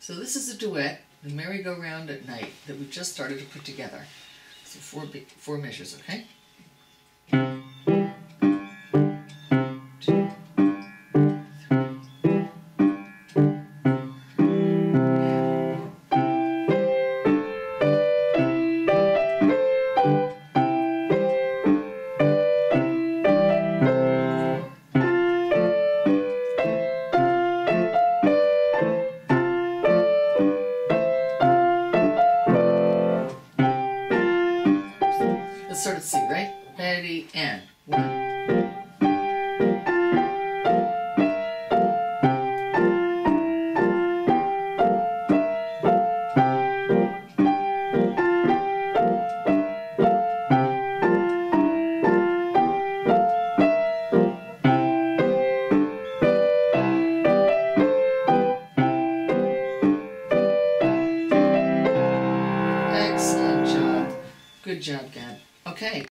So this is a duet, the Merry-Go-Round at Night, that we've just started to put together. So four measures, okay? Let's start at C, right? Ready, and 1. Excellent job. Good job, Gab. Okay.